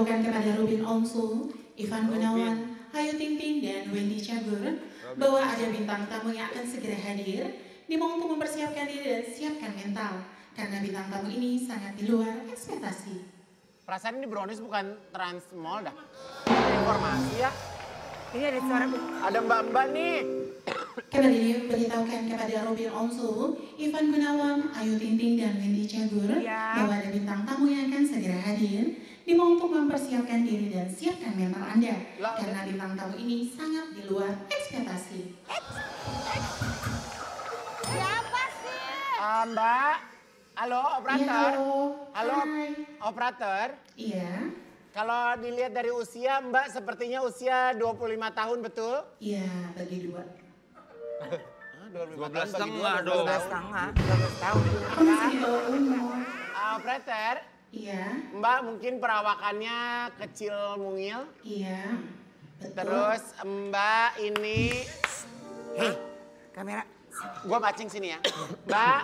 memberitahukan kepada Robin Onsu, Ivan Gunawan, Ayu Ting Ting, dan Wendy Cagur bahwa ada bintang tamu yang akan segera hadir. Dimohon untuk mempersiapkan diri dan siapkan mental, karena bintang tamu ini sangat di luar ekspektasi. Perasaan ini Brownies bukan Trans Mall dah. Informasi ya. Ini ada suara. Ada mbak-mbak nih. Kembali diberitahukan kepada Robin Onsu, Ivan Gunawan, Ayu Ting Ting, dan Wendy Cagur bahwa ada bintang tamu yang akan segera hadir. Dimohon untuk mempersiapkan diri dan siapkan mental Anda, karena bintang tamu ini sangat di luar ekspektasi. Siapa sih? Mbak, halo operator. Ya, halo hai. operator. Iya. Kalau dilihat dari usia, Mbak sepertinya usia 25 tahun betul? Iya, bagi dua. 12 setengah dong. 12 tahun. Aku masih di bawah umur. Operator, Iya. Mbak mungkin perawakannya kecil mungil. Iya. Betul. Terus Mbak ini, Hei, kamera. gua macing sini ya. Mbak,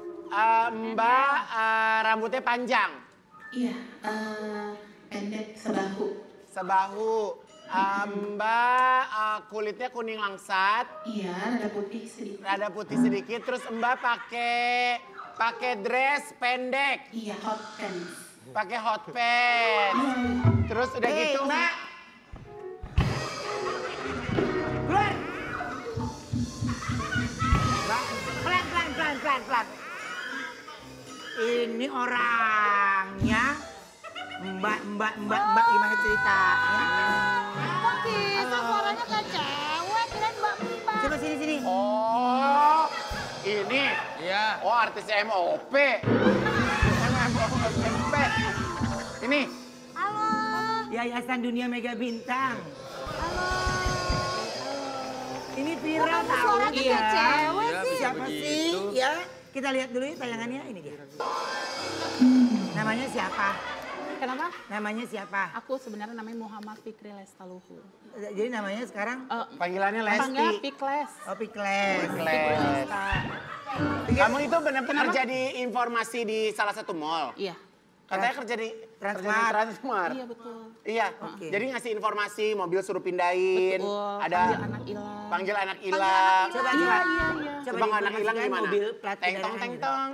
rambutnya panjang. Iya, pendek sebahu. Sebahu. Mbak kulitnya kuning langsat. Iya, rada putih sedikit. Rada putih sedikit. Terus Mbak pakai dress pendek. Iya, hot pants. Pakai hot pants. Terus udah gitu Mbak. Keluar. Pelan. Ini orangnya. Mbak gimana ceritanya? Kok bisa suaranya kayak cewek, kirain mbak-mbak. Coba sini. Oh, ini. Iya. Oh, artis MOP. MOP. Ini. Halo. Yayasan Dunia Mega Bintang. Halo. Ini viral Kok kamu tahu. suaranya kayak cewek Iya, sih? Siapa begitu. sih? Ya, kita lihat dulu ya tayangannya. Ini dia. Namanya siapa? Kenapa? Namanya siapa? Aku sebenarnya namanya Muhammad Fikri Lestaluhu. Jadi namanya sekarang Panggilannya Panggil Lesti. Pikles. Pikles. Pikles. Kamu itu benar-benar kerja di informasi di salah satu mall. Iya. Katanya kerja di Transmart. Iya betul. Iya. Oke. Jadi ngasih informasi mobil suruh pindahin. Betul. Ada Panggil anak hilang. panggil anak hilang. Coba. Iya. Coba anak hilang diinformasikan gimana? mobil plat Teng tong kendaraan. teng tong.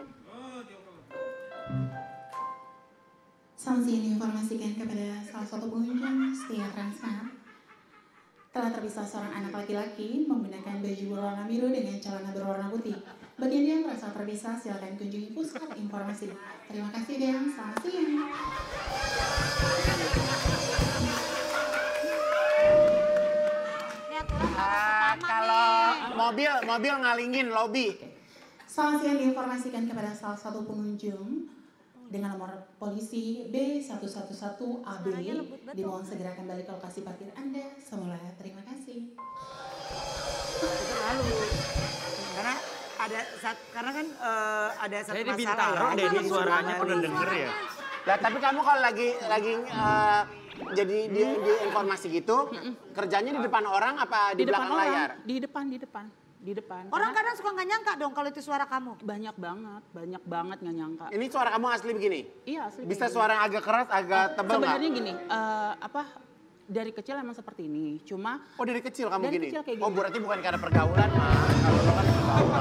Sanksi ini informasikan kepada salah satu pengunjung setia Transmart. Telah terpisah seorang anak laki-laki menggunakan baju berwarna biru dengan celana berwarna putih. Bagi Anda yang merasa terpisah, silakan kunjungi pusat informasi. Terima kasih dan selamat siang. Lihat orang taruh pertama Kalau nih. mobil ngalingin lobby. Selamat siang diinformasikan kepada salah satu pengunjung dengan nomor polisi B111AB. Dimohon segera kembali ke lokasi parkir Anda semula. Terima kasih. Itu lalu. Karena kan ada satu Saya di masalah Bintaro ya. deh, di suaranya pernah denger ya. Lah tapi kamu kalau lagi jadi di informasi gitu, kerjanya di depan orang apa di belakang orang. layar? Di depan. Orang Karena kadang suka nggak nyangka dong kalau itu suara kamu. banyak banget nggak nyangka. Ini suara kamu asli begini? Iya asli. Bisa kayak suara yang agak keras, agak gini. tebal nggak? Sebenarnya gini, dari kecil emang seperti ini. Cuma Oh dari kecil kamu Dari gini? kecil kayak Oh gini. berarti bukan karena pergaulan mah, kalau lo kan pergaulan.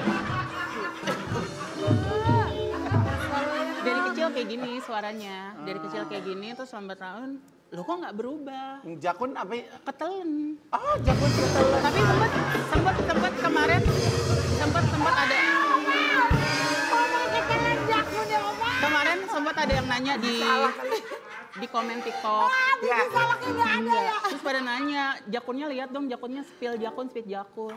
dari kecil kayak gini suaranya. Dari kecil kayak gini terus lambat tahun, lo kok nggak berubah? Jakun apa? Ketelen. Oh jakun ketelan. Tapi sempat kemarin ada kemarin sempat ada yang nanya di komen TikTok. Ya. Iya. Terus pada nanya, jakunnya lihat dong, jakunnya spill jakun, speed jakun.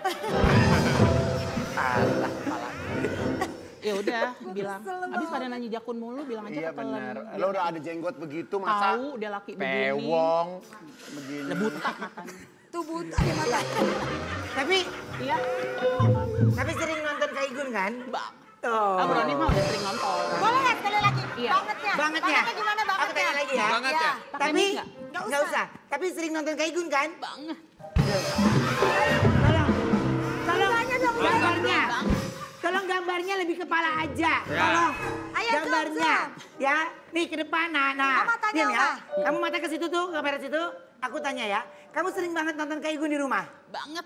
Ya udah, bilang. Abis pada nanya jakun mulu, bilang aja Iya ketelen. benar. Lo udah ada jenggot begitu masa? Tahu udah laki begini. Pewong begini. Lebutak matanya. Tuh buta di mata. Tapi Iya. sering nonton Kak Igun kan? Ah, Brownies mah udah sering nonton. Boleh nggak sekali lagi? Iya. Bangetnya. Bangetnya. Gimana Aku bangetnya? tanya lagi ya. Banget ya? Pakai Tapi mic nggak? nggak usah. Tapi sering nonton Kak Igun kan? Banget. Tolong Tanya dong. gambarnya. Tolong gambar gambarnya lebih kepala aja. Tolong. Ayo, Gambarnya. zoom. Ya, nih ke depan. Nah. Mama tanya diam ya. apa? Kamu mata ke situ tuh, kamera situ. Aku tanya ya. Kamu sering banget nonton Kak Igun di rumah? Banget.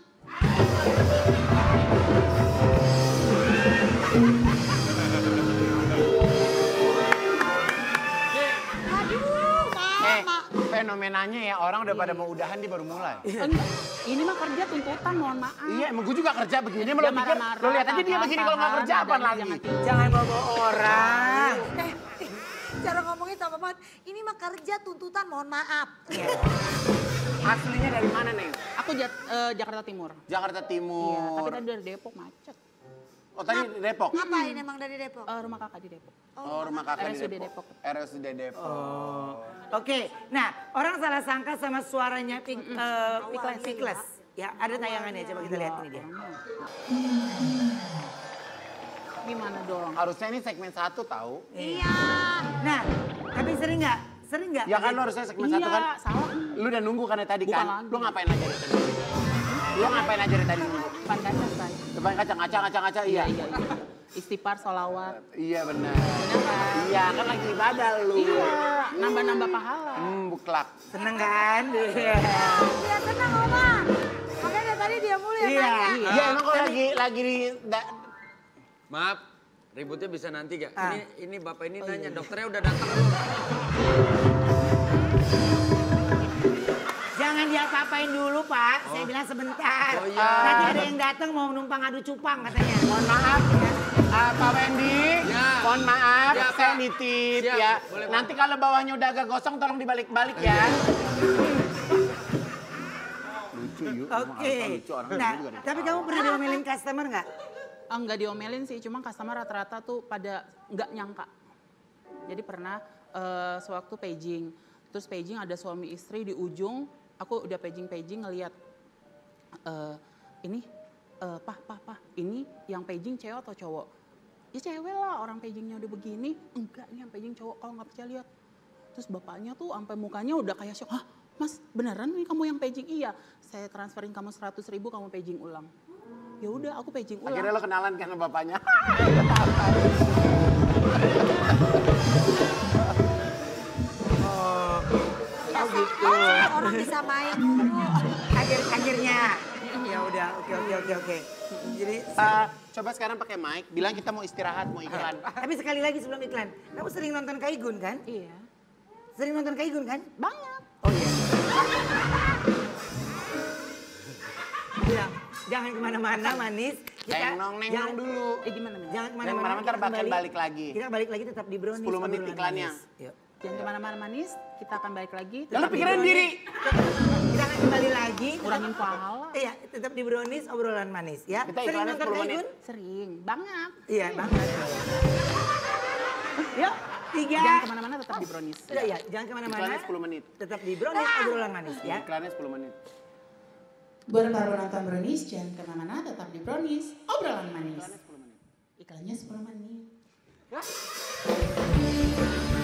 Aduh, Mama. Fenomenanya ya orang udah pada mau udahan dia baru mulai. Enggak. Ini mah kerja tuntutan, mohon maaf. Iya, emang gue juga kerja begini. Lo Dia pikir, marah-marah, lo lihat aja dia tahan, begini kalau nggak tahan, kerja apa adanya lagi? jangan tidur. Jangan bawa orang. Cara ngomongin sama Mama, ini mah kerja tuntutan, mohon maaf. Aslinya dari mana, Neng? Aku Jakarta Timur. Jakarta Iya, Timur. tapi tadi dari Depok macet. Oh, tadi Depok? Ngapain emang dari Depok? Rumah kakak di Depok. Oh, rumah kakak di RSUD Depok. Depok. RSUD Depok. Oh. Oke, nah orang salah sangka sama suaranya Pikles. Ya, ada tayangannya, coba kita lihat ini dia. Gimana dong? Harusnya ini segmen 1 tahu. Iya. Nah, tapi sering nggak? Sering nggak? Ya kan lo harusnya segmen 1 kan. Salah. Lu udah nunggu kan dari tadi Bukan kan? lagi. Lu ngapain aja dari tadi? Lu ngapain aja dari tadi nunggu? Depan kaca, say. Depan kaca, ngaca, iya. Iya. Istighfar, sholawat. Iya benar. Bener kan? Iya kan lagi ibadah lu. Iya, nambah-nambah pahala. Buklak. Seneng kan? Dia senang, Oma. Makanya dari tadi dia mulu yang Iya. nanya. Iya emang kok lagi di... Maaf, ributnya bisa nanti gak? Ah. Ini bapak ini nanya, dokternya udah datang belum? Jangan diapa-apain dulu, Pak. Saya bilang sebentar. Oh, iya. Nanti ada yang datang mau numpang adu cupang katanya. Mohon maaf, Pak Wendy. Ya. Mohon maaf, Ya, saya Pak. nitip Siap, ya. boleh, Pak. Nanti kalau bawahnya udah agak gosong tolong dibalik-balik ya. Lucu yuk. Oke. Nah, tapi kamu pernah diomelin customer nggak? Enggak diomelin sih, cuma customer rata-rata tuh pada nggak nyangka. Jadi pernah sewaktu paging, terus paging ada suami istri di ujung, aku udah paging ngelihat ini pah, ini yang paging cewek atau cowok? Ya cewek lah, orang pagingnya udah begini. Enggak, ini yang paging cowok, kalau nggak percaya lihat. Terus bapaknya tuh sampai mukanya udah kayak shock. Hah, Mas beneran nih kamu yang paging? Iya, saya transferin kamu 100.000 kamu paging ulang. Ya udah, aku paging ulang. Akhirnya lo kenalan kan sama bapaknya. Oh gitu. Orang bisa main dulu. Akhirnya. Ya udah, oke. Jadi, Coba sekarang pakai mic, bilang kita mau istirahat, mau iklan. tapi sekali lagi sebelum iklan, kamu sering nonton Kaigun kan? Iya, Sering nonton Kaigun kan? banget. Oh iya. Bilang, jangan kemana-mana manis. Neng-nong dulu. Gimana? Jangan Kemana-mana kemana-mana. ntar kita bakal kembali- balik lagi. Kita balik lagi tetap di Brownies. 10 menit obrolan iklannya. manis. Yuk. Jangan kemana-mana manis, kita akan balik lagi. Ya lo Tetap di pikirin Brownies. diri. Kita akan kembali lagi. Kurangin pahala. Iya, tetap di Brownies obrolan manis ya. Kita Sering iklannya nonton 10 menit. Kaigun? Sering, banget. Iya, banget. Yuk, 3. Jangan kemana-mana, tetap di Brownies. Sudah ya, jangan kemana-mana. Iklannya 10 menit. Tetap di Brownies obrolan manis ya. Iklannya 10 menit. Buat para penonton Brownies, jangan kemana-mana, tetap di Brownies, obrolan manis. Iklannya 10 menit.